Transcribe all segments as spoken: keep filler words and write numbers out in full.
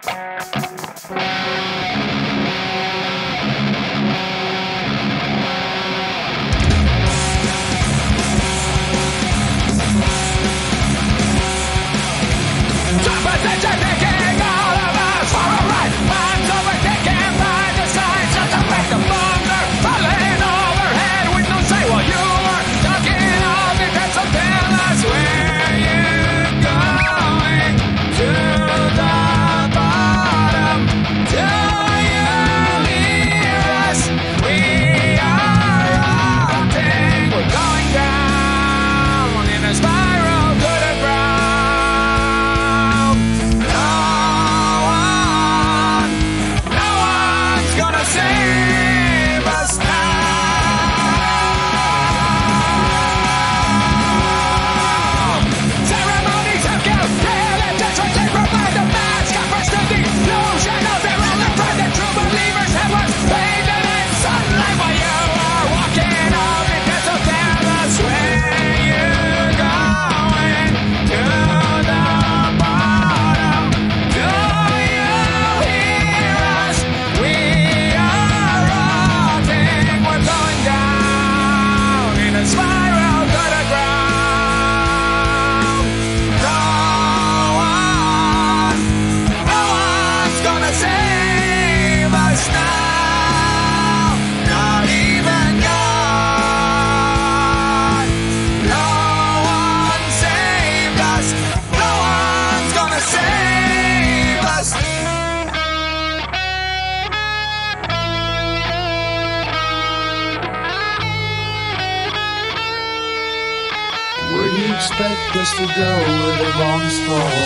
Where do you expect us to go where the bombs fall?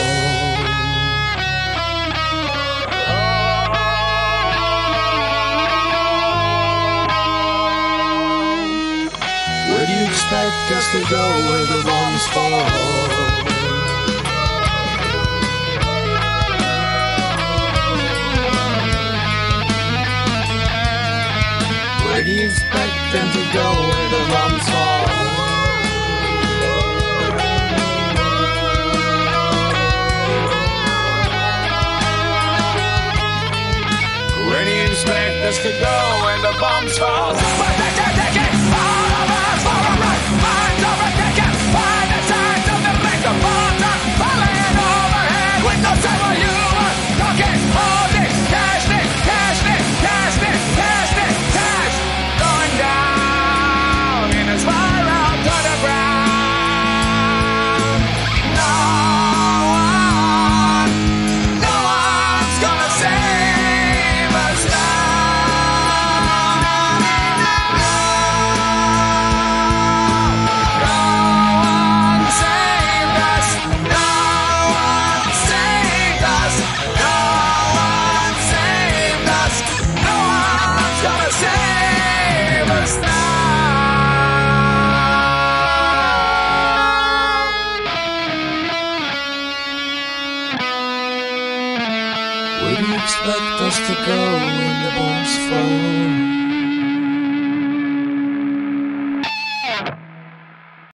Where do you expect us to go where the bombs fall? Where do you expect them to go where the bombs fall? Where do you expect us to go when the bombs fall? But they can take it all of us for a ride. Minds overtaken by the signs of the make. The bombs are falling overhead with no time while you are talking. Hold it, cash it, cash it, cash it, cash it, cash. Going down in a spiral to the ground. No one, no one's gonna save us now. Where do you expect us to go when the bombs fall?